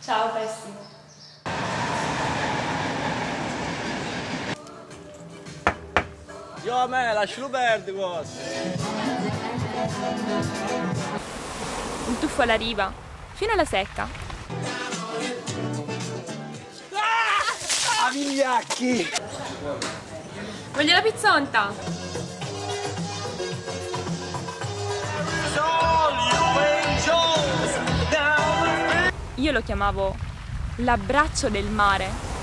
Ciao, pessimo. Io a me, lascialo perdere cosa. Un tuffo alla riva, fino alla secca. A vigliacchi! Voglio la pizzonta! Io lo chiamavo l'abbraccio del mare.